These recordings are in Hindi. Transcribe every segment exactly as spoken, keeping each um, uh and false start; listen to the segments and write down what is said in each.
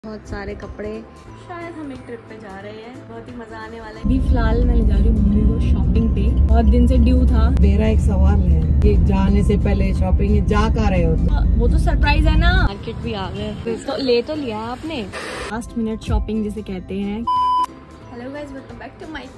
बहुत सारे कपड़े। शायद हम एक ट्रिप पे जा रहे हैं, बहुत ही मजा आने वाला है। अभी फिलहाल मैं ले जा रही हूँ मम्मी को शॉपिंग पे। बहुत दिन से ड्यू था। मेरा एक सवाल है कि जाने से पहले शॉपिंग जा कर रहे हो तो? वो तो सरप्राइज है ना। मार्केट भी आ गए तो ले तो लिया आपने। लास्ट मिनट शॉपिंग जिसे कहते हैं। Hello guys, welcome back to my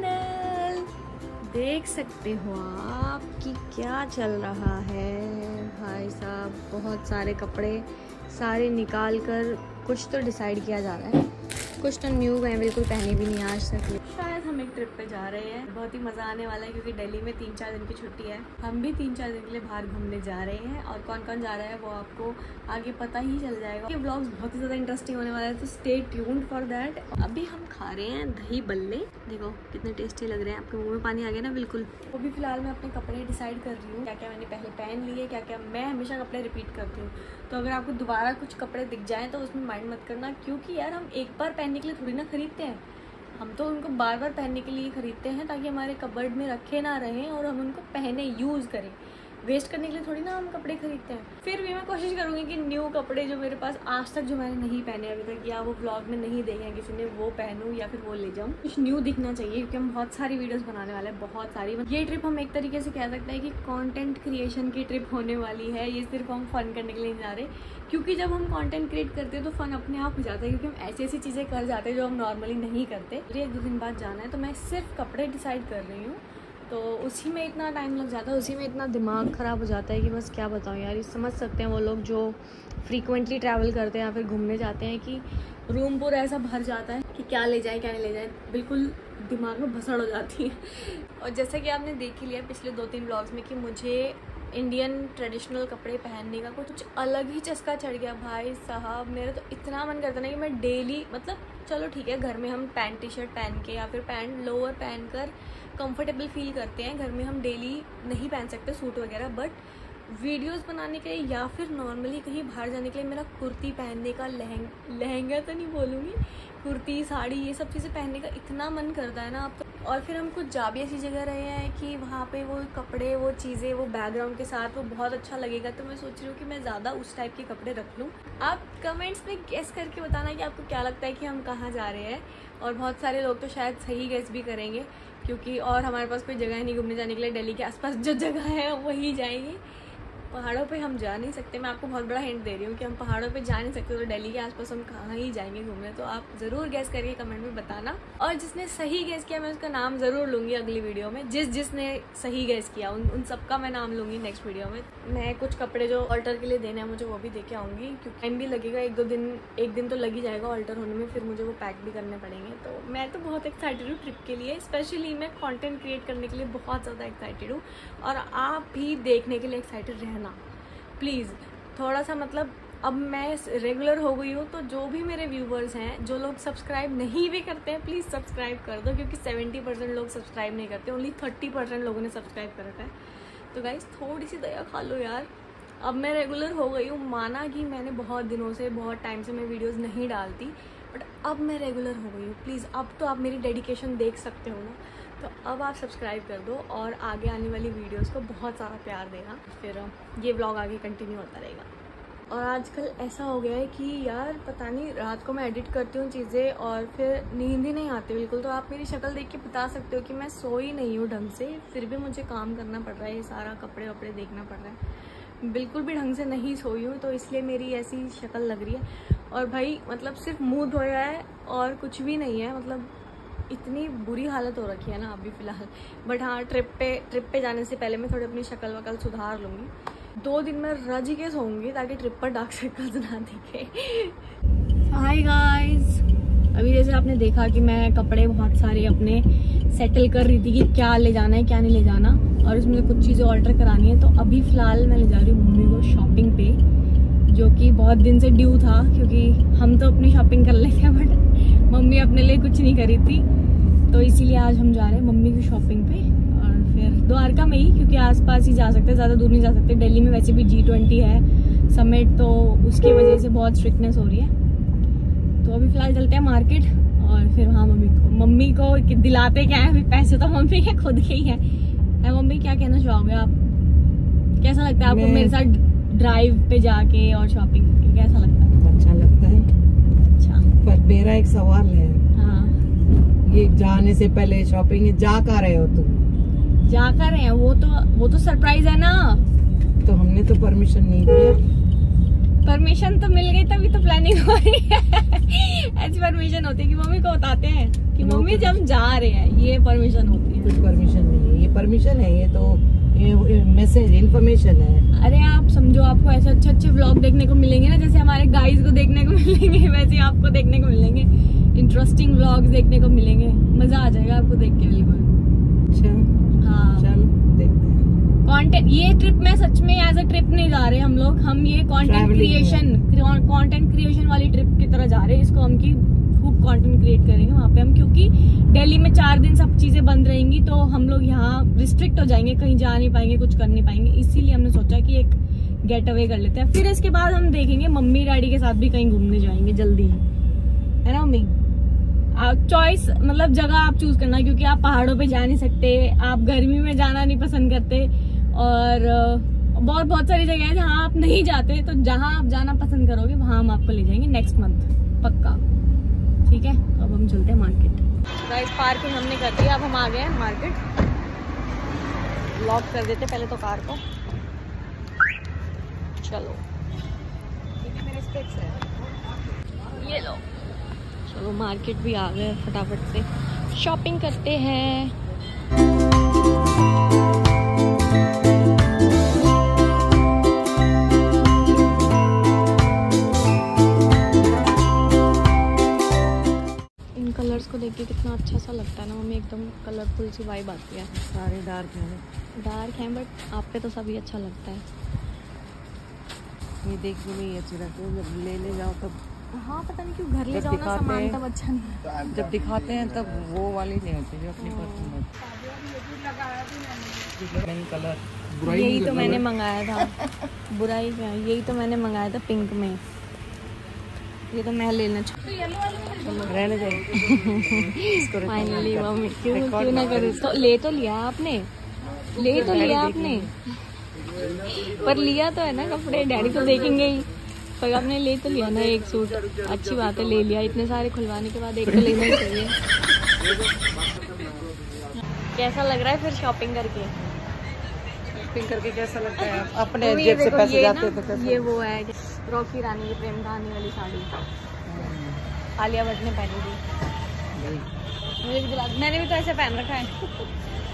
channel. देख सकते हो आप कि क्या चल रहा है। भाई साहब, बहुत सारे कपड़े सारे निकाल कर कुछ तो डिसाइड किया जा रहा है। कुछ तो न्यू गए, बिल्कुल पहने भी नहीं आज तक। शायद हम एक ट्रिप पे जा रहे हैं, बहुत ही मज़ा आने वाला है क्योंकि दिल्ली में तीन चार दिन की छुट्टी है। हम भी तीन चार दिन के लिए बाहर घूमने जा रहे हैं और कौन कौन जा रहा है वो आपको आगे पता ही चल जाएगा। ये व्लॉग्स बहुत ही ज़्यादा इंटरेस्टिंग होने वाला है, तो स्टे ट्यून्ड फॉर दैट। अभी हम खा रहे हैं दही बल्ले। देखो कितने टेस्टी लग रहे हैं, आपके मुँह में पानी आ गया ना। बिल्कुल। वो भी फिलहाल मैं अपने कपड़े डिसाइड कर रही हूँ, क्या क्या मैंने पहले पहन लिए, क्या क्या मैं हमेशा कपड़े रिपीट करती हूँ। तो अगर आपको दोबारा कुछ कपड़े दिख जाएँ तो उसमें माइंड मत करना, क्योंकि यार हम एक बार पहनने के लिए थोड़ी ना खरीदते हैं। हम तो उनको बार बार पहनने के लिए खरीदते हैं ताकि हमारे कबर्ड में रखे ना रहें और हम उनको पहने यूज़ करें। वेस्ट करने के लिए थोड़ी ना हम कपड़े खरीदते हैं। फिर भी मैं कोशिश करूँगी कि न्यू कपड़े जो मेरे पास आज तक जो मैंने नहीं पहने अभी तक, या वो ब्लॉग में नहीं देखे हैं किसी ने, वो पहनूँ या फिर वो ले जाऊँ। कुछ न्यू दिखना चाहिए क्योंकि हम बहुत सारी वीडियोस बनाने वाले हैं, बहुत सारी। ये ट्रिप हम एक तरीके से कह सकते हैं कि कंटेंट क्रिएशन की ट्रिप होने वाली है। ये सिर्फ हम फन करने के लिए नहीं जा रहे, क्योंकि जब हम कंटेंट क्रिएट करते हैं तो फन अपने आप हो जाता है, क्योंकि हम ऐसी ऐसी चीज़ें कर जाते हैं जो हम नॉर्मली नहीं करते। मुझे एक दो दिन बाद जाना है तो मैं सिर्फ कपड़े डिसाइड कर रही हूँ, तो उसी में इतना टाइम लग जाता है, उसी में इतना दिमाग ख़राब हो जाता है कि बस क्या बताऊँ यार। ये समझ सकते हैं वो लोग जो फ्रीक्वेंटली ट्रैवल करते हैं या फिर घूमने जाते हैं कि रूम पूरा ऐसा भर जाता है कि क्या ले जाए क्या नहीं ले जाए, बिल्कुल दिमाग में भसड़ हो जाती है। और जैसा कि आपने देख ही लिया पिछले दो तीन ब्लॉग्स में कि मुझे इंडियन ट्रेडिशनल कपड़े पहनने का कुछ अलग ही चस्का चढ़ गया। भाई साहब, मेरा तो इतना मन करता ना कि मैं डेली, मतलब चलो ठीक है घर में हम पैंट टी शर्ट पहन के या फिर पैंट लोअर पहन कर कंफर्टेबल फील करते हैं। घर में हम डेली नहीं पहन सकते सूट वगैरह, बट वीडियोस बनाने के लिए या फिर नॉर्मली कहीं बाहर जाने के लिए मेरा कुर्ती पहनने का, लहंग लहंगा तो नहीं बोलूँगी, कुर्ती साड़ी ये सब चीज़ें पहनने का इतना मन करता है ना अब तो। और फिर हम कुछ जा भी ऐसी जगह रहे हैं कि वहाँ पे वो कपड़े, वो चीज़ें, वो बैकग्राउंड के साथ वो बहुत अच्छा लगेगा, तो मैं सोच रही हूँ कि मैं ज़्यादा उस टाइप के कपड़े रख लूँ। आप कमेंट्स में गेस करके बताना कि आपको क्या लगता है कि हम कहाँ जा रहे हैं। और बहुत सारे लोग तो शायद सही गेस भी करेंगे, क्योंकि और हमारे पास कोई जगह नहीं घूमने जाने के लिए। दिल्ली के आसपास जो जगह है वही जाएंगे। पहाड़ों पे हम जा नहीं सकते। मैं आपको बहुत बड़ा हिंट दे रही हूँ कि हम पहाड़ों पे जा नहीं सकते, तो दिल्ली के आसपास हम कहाँ ही जाएंगे घूमने। तो आप ज़रूर गैस करके कमेंट में बताना, और जिसने सही गैस किया मैं उसका नाम ज़रूर लूँगी अगली वीडियो में। जिस जिसने सही गैस किया उन उन सबका मैं नाम लूँगी नेक्स्ट वीडियो में। मैं कुछ कपड़े जो ऑल्टर के लिए देने हैं मुझे वो भी दे के आऊँगी, क्योंकि टाइम भी लगेगा, एक दो दिन एक दिन तो लग ही जाएगा ऑल्टर होने में, फिर मुझे वो पैक भी करने पड़ेंगे। तो मैं तो बहुत एक्साइटेड हूँ ट्रिप के लिए। स्पेशली मैं कॉन्टेंट क्रिएट करने के लिए बहुत ज़्यादा एक्साइटेड हूँ, और आप भी देखने के लिए एक्साइटेड रहना प्लीज़ थोड़ा सा। मतलब अब मैं रेगुलर हो गई हूँ, तो जो भी मेरे व्यूवर्स हैं, जो लोग सब्सक्राइब नहीं भी करते हैं, प्लीज़ सब्सक्राइब कर दो, क्योंकि सेवेंटी परसेंट लोग सब्सक्राइब नहीं करते, ओनली थर्टी परसेंट लोगों ने सब्सक्राइब कर रखा है। तो गाइस थोड़ी सी दया खा लो यार। अब मैं रेगुलर हो गई हूँ, माना कि मैंने बहुत दिनों से, बहुत टाइम से मैं वीडियोज़ नहीं डालती, बट अब मैं रेगुलर हो गई हूँ। प्लीज़ अब तो आप मेरी डेडिकेशन देख सकते हो ना, तो अब आप सब्सक्राइब कर दो और आगे आने वाली वीडियोस को बहुत सारा प्यार देना, फिर ये व्लॉग आगे कंटिन्यू होता रहेगा। और आजकल ऐसा हो गया है कि यार पता नहीं, रात को मैं एडिट करती हूँ चीज़ें और फिर नींद ही नहीं आती बिल्कुल। तो आप मेरी शक्ल देख के बता सकते हो कि मैं सोई नहीं हूँ ढंग से, फिर भी मुझे काम करना पड़ रहा है, ये सारा कपड़े वपड़े देखना पड़ रहा है। बिल्कुल भी ढंग से नहीं सोई हूँ, तो इसलिए मेरी ऐसी शक्ल लग रही है। और भाई मतलब सिर्फ मुँह धोया है और कुछ भी नहीं है, मतलब इतनी बुरी हालत हो रखी है ना अभी फ़िलहाल। बट हाँ, ट्रिप पे ट्रिप पे जाने से पहले मैं थोड़ी अपनी शक्ल वकल सुधार लूँगी। दो दिन में रज के सोऊंगी ताकि ट्रिप पर डार्क सर्कल्स ना दिखे। हाय गाइस, अभी जैसे आपने देखा कि मैं कपड़े बहुत सारे अपने सेटल कर रही थी कि क्या ले जाना है क्या नहीं ले जाना, और इसमें कुछ चीज़ें ऑल्टर करानी है। तो अभी फ़िलहाल मैं ले जा रही हूँ मम्मी को शॉपिंग पे, जो कि बहुत दिन से ड्यू था, क्योंकि हम तो अपनी शॉपिंग कर लेते हैं बट मम्मी अपने लिए कुछ नहीं करी थी। तो इसीलिए आज हम जा रहे हैं मम्मी की शॉपिंग पे, और फिर द्वारका में ही, क्योंकि आसपास ही जा सकते हैं, ज़्यादा दूर नहीं जा सकते। दिल्ली में वैसे भी जी ट्वेंटी है समिट, तो उसकी वजह से बहुत स्ट्रिक्टनेस हो रही है। तो अभी फ़िलहाल चलते हैं मार्केट, और फिर हाँ मम्मी को मम्मी को दिलाते क्या है, पैसे तो मम्मी के खुद के ही हैं। है मम्मी, क्या कहना चाहोगे आप? कैसा लगता है आपको मेरे साथ ड्राइव पे जाके और शॉपिंग करके? कैसा लगता है? अच्छा लगता है। मेरा एक सवाल है। हाँ। ये जाने से पहले शॉपिंग जा कर रहे हो तुम? जा कर रहे हैं, वो तो वो तो सरप्राइज है ना। तो हमने तो परमिशन नहीं दिया। परमिशन तो मिल गई तभी तो प्लानिंग हो रही है। ऐसी परमिशन होती है कि मम्मी को बताते हैं कि मम्मी जब हम जा रहे हैं, ये परमिशन होती है। कुछ परमिशन नहीं है, ये परमिशन है, ये तो ये मैसेज इन्फॉर्मेशन है। अरे आप समझो, आपको ऐसे अच्छे अच्छे व्लॉग देखने को मिलेंगे ना, जैसे हमारे गाइस को देखने को मिलेंगे, वैसे आपको देखने को मिलेंगे। इंटरेस्टिंग व्लॉग्स देखने को मिलेंगे, मजा आ जाएगा आपको देख के बिल्कुल। अच्छा हाँ, चलो देखते हैं। कंटेंट, ये ट्रिप में सच में एज अ ट्रिप नहीं जा रहे हम लोग, हम ये कंटेंट क्रिएशन कंटेंट क्रिएशन वाली ट्रिप की तरह जा रहे हैं। इसको हम की खूब कंटेंट क्रिएट करेंगे वहाँ पे हम, क्योंकि दिल्ली में चार दिन सब चीजें बंद रहेंगी तो हम लोग यहाँ रिस्ट्रिक्ट हो जाएंगे, कहीं जा नहीं पाएंगे, कुछ कर नहीं पाएंगे। इसीलिए हमने सोचा कि एक गेट अवे कर लेते हैं। फिर इसके बाद हम देखेंगे, मम्मी डैडी के साथ भी कहीं घूमने जाएंगे जल्दी ही, है ना मम्मी? चॉइस मतलब जगह आप चूज करना, क्योंकि आप पहाड़ों पे जा नहीं सकते, आप गर्मी में जाना नहीं पसंद करते, और बहुत बहुत सारी जगह है जहाँ आप नहीं जाते। तो जहाँ आप जाना पसंद करोगे वहाँ हम आपको ले जाएंगे नेक्स्ट मंथ पक्का, ठीक है? तो अब हम चलते हैं मार्केट। गाइस पार्किंग हमने कर दी, अब हम आ गए हैं मार्केट। लॉक कर देते पहले तो कार को। चलो ठीक है, मेरे स्पेक्स है, ये लो। चलो मार्केट भी आ गए, फटाफट से शॉपिंग करते हैं। इन कलर्स को देख के कितना अच्छा सा लगता है ना मम्मी, एकदम कलरफुल सी वाइब आती है। सारे डार्क हैं। डार्क हैं बट आप पे तो सभी अच्छा लगता है। ये देखने में ही अच्छी लगती है, जब लेने जाओ तब। हाँ पता नहीं क्यों घर ले जाओ ना सामान तब अच्छा नहीं लगता। जब दिखाते हैं तब वो वाली नहीं होती जो अपनी पसंद होती। कलर यही तो मैंने मंगाया था। बुराई क्या, यही तो मैंने मंगाया था पिंक में। ये तो मैं लेना चाहती हूँ। रहने जाए। फाइनली मम्मी क्यों क्यों ना करूँ, तो ले तो लिया आपने, ले तो लिया आपने, पर लिया तो है ना कपड़े, डैडी तो देखेंगे ही, पर आपने ले तो लिया ना एक सूट। अच्छी बात है, ले लिया। इतने सारे खुलवाने के बाद एक तो लेना ही चाहिए। कैसा लग रहा है फिर शॉपिंग करके? शॉपिंग करके कैसा लगता है? अपने जेब से पैसे जाते तो कैसा? ये वो है रॉकी रानी की प्रेम कहानी वाली साड़ी, आलिया भट्ट ने पहनी थी। मुझे भी दिला, मैंने भी तो ऐसे पहन रखा है।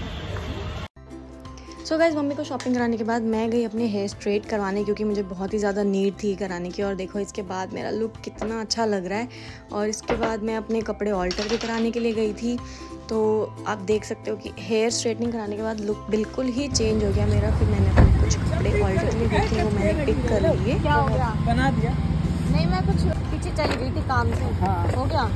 सो so गाइज मम्मी को शॉपिंग कराने के बाद मैं गई अपने हेयर स्ट्रेट करवाने, क्योंकि मुझे बहुत ही ज़्यादा नीड थी कराने की। और देखो इसके बाद मेरा लुक कितना अच्छा लग रहा है। और इसके बाद मैं अपने कपड़े ऑल्टर भी कराने के लिए गई थी। तो आप देख सकते हो कि हेयर स्ट्रेटनिंग कराने के बाद लुक बिल्कुल ही चेंज हो गया मेरा। फिर मैंने अपने कुछ कपड़े ऑल्टर के लिए गई थी, वो मैंने पिक कर लिए। क्या हो गया? बना दिया? नहीं, मैं कुछ पीछे चली गई थी काम से। हाँ। हो गया।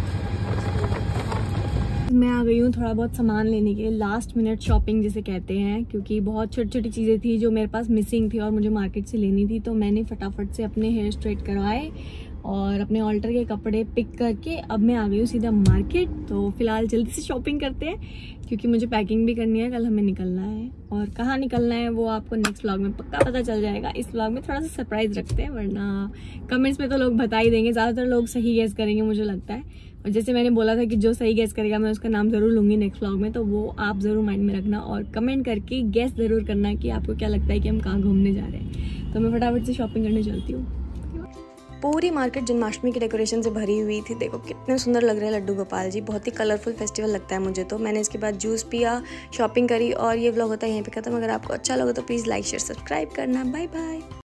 मैं आ गई हूँ थोड़ा बहुत सामान लेने के लिए, लास्ट मिनट शॉपिंग जिसे कहते हैं, क्योंकि बहुत छोटी छोटी चीज़ें थी जो मेरे पास मिसिंग थी और मुझे मार्केट से लेनी थी। तो मैंने फटाफट से अपने हेयर स्ट्रेट करवाए और अपने ऑल्टर के कपड़े पिक करके अब मैं आ गई हूँ सीधा मार्केट। तो फिलहाल जल्दी से शॉपिंग करते हैं, क्योंकि मुझे पैकिंग भी करनी है, कल हमें निकलना है। और कहाँ निकलना है वो आपको नेक्स्ट व्लॉग में पक्का पता चल जाएगा। इस व्लॉग में थोड़ा सा सरप्राइज रखते हैं, वरना कमेंट्स में तो लोग बता ही देंगे। ज़्यादातर लोग सही गैस करेंगे मुझे लगता है। और जैसे मैंने बोला था कि जो सही गैस करेगा मैं उसका नाम ज़रूर लूँगी नेक्स्ट व्लॉग में, तो वो आप ज़रूर माइंड में रखना और कमेंट करके गैस ज़रूर करना कि आपको क्या लगता है कि हम कहाँ घूमने जा रहे हैं। तो मैं फटाफट से शॉपिंग करने चलती हूँ। पूरी मार्केट जन्माष्टमी की डेकोरेशन से भरी हुई थी। देखो कितने सुंदर लग रहे हैं लड्डू गोपाल जी, बहुत ही कलरफुल फेस्टिवल लगता है मुझे तो। मैंने इसके बाद जूस पिया, शॉपिंग करी और ये व्लॉग होता है यहीं पे खत्म। अगर आपको अच्छा लगा तो प्लीज़ लाइक शेयर सब्सक्राइब करना। Bye bye.